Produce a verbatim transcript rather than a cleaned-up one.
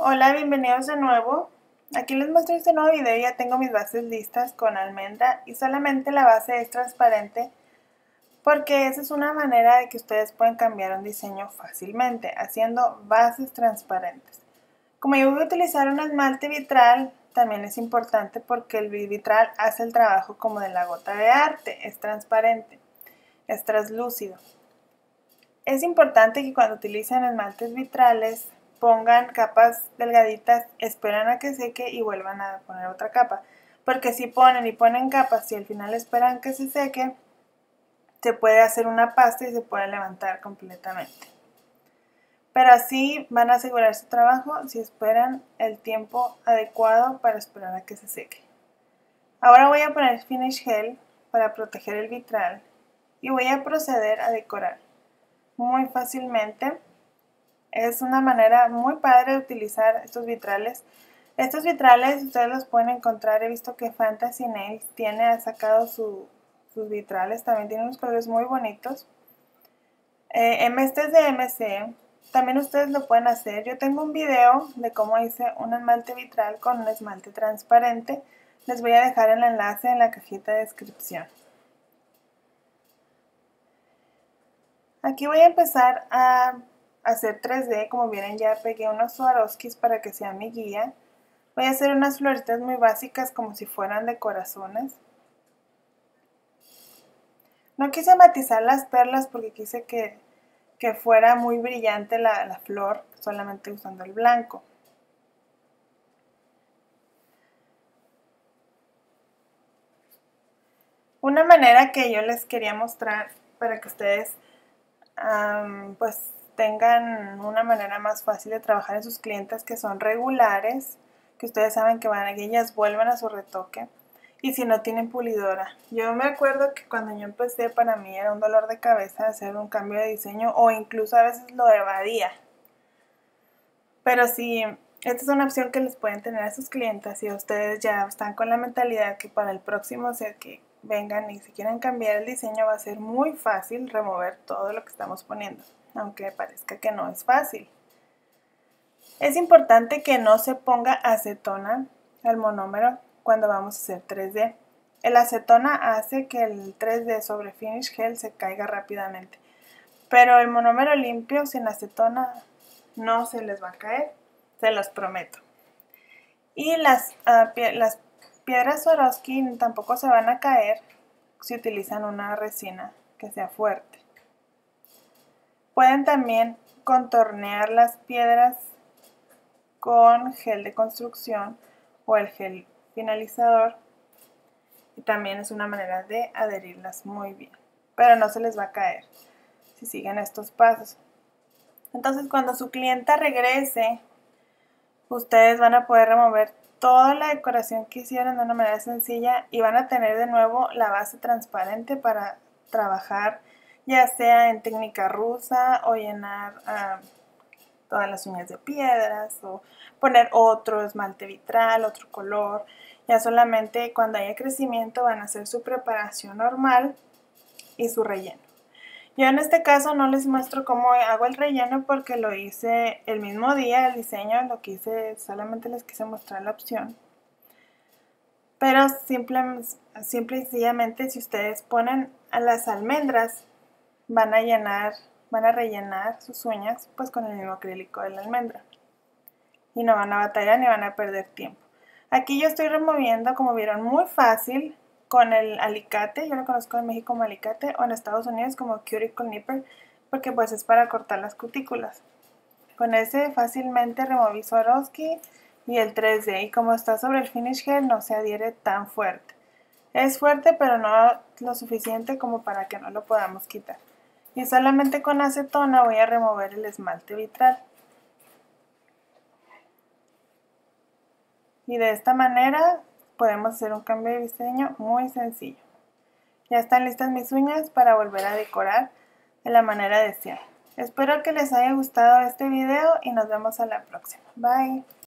Hola, bienvenidos de nuevo. Aquí les muestro este nuevo video. Ya tengo mis bases listas con almendra y solamente la base es transparente porque esa es una manera de que ustedes pueden cambiar un diseño fácilmente haciendo bases transparentes. Como yo voy a utilizar un esmalte vitral, también es importante porque el vitral hace el trabajo como de la gota de arte, es transparente, es translúcido. Es importante que cuando utilicen esmaltes vitrales pongan capas delgaditas, esperan a que seque y vuelvan a poner otra capa. Porque si ponen y ponen capas y al final esperan que se seque, se puede hacer una pasta y se puede levantar completamente. Pero así van a asegurar su trabajo si esperan el tiempo adecuado para esperar a que se seque. Ahora voy a poner Finish Gel para proteger el vitral y voy a proceder a decorar muy fácilmente. Es una manera muy padre de utilizar estos vitrales. Estos vitrales ustedes los pueden encontrar, he visto que Fantasy Nails tiene, ha sacado su, sus vitrales, también tiene unos colores muy bonitos. Eh, este es de M C, también ustedes lo pueden hacer. Yo tengo un video de cómo hice un esmalte vitral con un esmalte transparente. Les voy a dejar el enlace en la cajita de descripción. Aquí voy a empezar a hacer tres D, como vieron ya pegué unos Swarovskis para que sea mi guía. Voy a hacer unas floritas muy básicas como si fueran de corazones. No quise matizar las perlas porque quise que, que fuera muy brillante la, la flor, solamente usando el blanco. Una manera que yo les quería mostrar para que ustedes um, pues tengan una manera más fácil de trabajar en sus clientes que son regulares, que ustedes saben que van a, ellas vuelven a su retoque, y si no tienen pulidora. Yo me acuerdo que cuando yo empecé, para mí era un dolor de cabeza hacer un cambio de diseño, o incluso a veces lo evadía. Pero si esta es una opción que les pueden tener a sus clientes, si ustedes ya están con la mentalidad que para el próximo set que vengan y si quieren cambiar el diseño, va a ser muy fácil remover todo lo que estamos poniendo, aunque parezca que no es fácil. Es importante que no se ponga acetona al monómero cuando vamos a hacer tres D. El acetona hace que el tres D sobre Finish Gel se caiga rápidamente, pero el monómero limpio sin acetona no se les va a caer, se los prometo. Y las, uh, pie las piedras Swarovski tampoco se van a caer si utilizan una resina que sea fuerte. Pueden también contornear las piedras con gel de construcción o el gel finalizador, y también es una manera de adherirlas muy bien, pero no se les va a caer si siguen estos pasos. Entonces, cuando su clienta regrese, ustedes van a poder remover toda la decoración que hicieron de una manera sencilla y van a tener de nuevo la base transparente para trabajar, ya sea en técnica rusa o llenar uh, todas las uñas de piedras o poner otro esmalte vitral, otro color. Ya solamente cuando haya crecimiento van a hacer su preparación normal y su relleno. Yo en este caso no les muestro cómo hago el relleno porque lo hice el mismo día, el diseño lo que hice, solamente les quise mostrar la opción. Pero simple, simple y sencillamente, si ustedes ponen a las almendras, van a llenar, van a rellenar sus uñas pues con el mismo acrílico de la almendra. Y no van a batallar ni van a perder tiempo. Aquí yo estoy removiendo, como vieron, muy fácil con el alicate. Yo lo conozco en México como alicate o en Estados Unidos como cuticle nipper, porque pues es para cortar las cutículas. Con ese fácilmente removí Swarovski y el tres D, y como está sobre el Finish Gel no se adhiere tan fuerte. Es fuerte pero no lo suficiente como para que no lo podamos quitar. Y solamente con acetona voy a remover el esmalte vitral. Y de esta manera podemos hacer un cambio de diseño muy sencillo. Ya están listas mis uñas para volver a decorar de la manera deseada. Espero que les haya gustado este video y nos vemos a la próxima. Bye.